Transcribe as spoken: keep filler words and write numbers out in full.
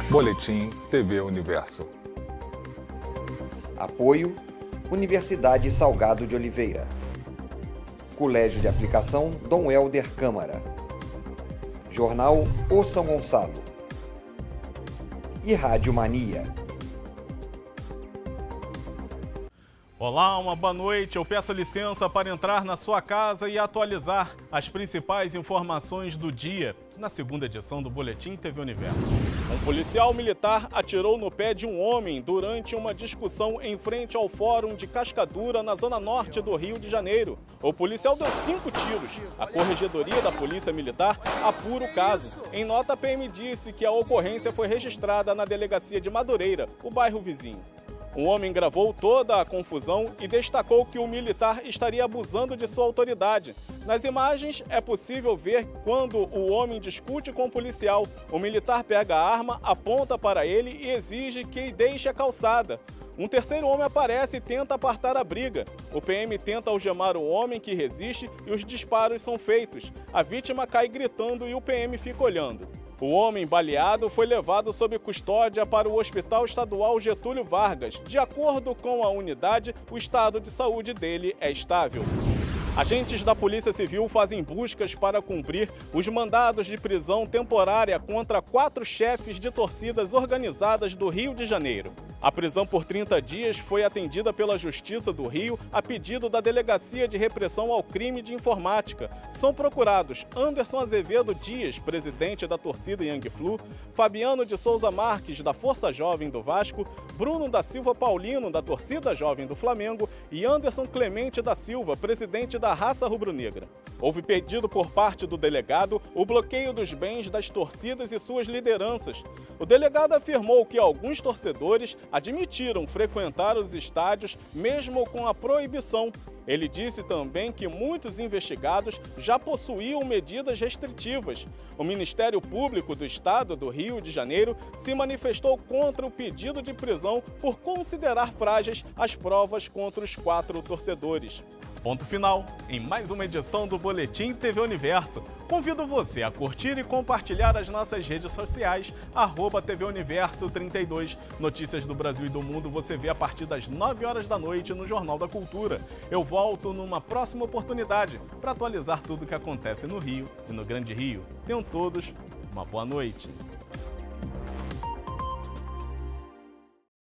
Boletim T V Universo. Apoio: Universidade Salgado de Oliveira, Colégio de Aplicação Dom Helder Câmara, Jornal O São Gonçalo e Rádio Mania. Olá, uma boa noite. Eu peço licença para entrar na sua casa e atualizar as principais informações do dia na segunda edição do Boletim T V Universo. Um policial militar atirou no pé de um homem durante uma discussão em frente ao Fórum de Cascadura, na zona norte do Rio de Janeiro. O policial deu cinco tiros. A Corregedoria da Polícia Militar apura o caso. Em nota, a P M disse que a ocorrência foi registrada na delegacia de Madureira, o bairro vizinho. Um homem gravou toda a confusão e destacou que o militar estaria abusando de sua autoridade. Nas imagens, é possível ver quando o homem discute com o policial. O militar pega a arma, aponta para ele e exige que deixe a calçada. Um terceiro homem aparece e tenta apartar a briga. O P M tenta algemar o homem, que resiste, e os disparos são feitos. A vítima cai gritando e o P M fica olhando. O homem baleado foi levado sob custódia para o Hospital Estadual Getúlio Vargas. De acordo com a unidade, o estado de saúde dele é estável. Agentes da Polícia Civil fazem buscas para cumprir os mandados de prisão temporária contra quatro chefes de torcidas organizadas do Rio de Janeiro. A prisão por trinta dias foi atendida pela Justiça do Rio a pedido da Delegacia de Repressão ao Crime de Informática. São procurados Anderson Azevedo Dias, presidente da torcida Yang Flu, Fabiano de Souza Marques, da Força Jovem do Vasco, Bruno da Silva Paulino, da torcida Jovem do Flamengo, e Anderson Clemente da Silva, presidente da Raça Rubro-Negra. Houve pedido por parte do delegado o bloqueio dos bens das torcidas e suas lideranças. O delegado afirmou que alguns torcedores admitiram frequentar os estádios mesmo com a proibição. Ele disse também que muitos investigados já possuíam medidas restritivas. O Ministério Público do Estado do Rio de Janeiro se manifestou contra o pedido de prisão por considerar frágeis as provas contra os quatro torcedores. Ponto final em mais uma edição do Boletim T V Universo. Convido você a curtir e compartilhar as nossas redes sociais, arroba T V Universo trinta e dois. Notícias do Brasil e do mundo você vê a partir das nove horas da noite no Jornal da Cultura. Eu volto numa próxima oportunidade para atualizar tudo o que acontece no Rio e no Grande Rio. Tenham todos uma boa noite.